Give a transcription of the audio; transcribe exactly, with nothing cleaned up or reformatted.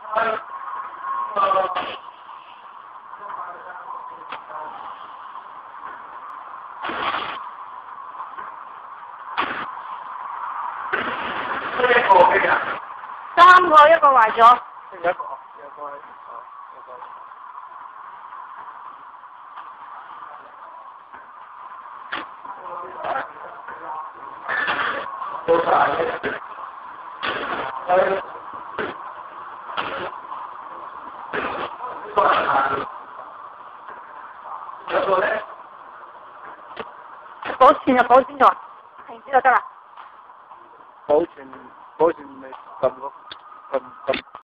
三個，一個壞咗。 一個，一個係，一個。都晒嘅。係。有個咧？ 保存就保存咗，停止就得啦。 保存，保存未撳個撳撳。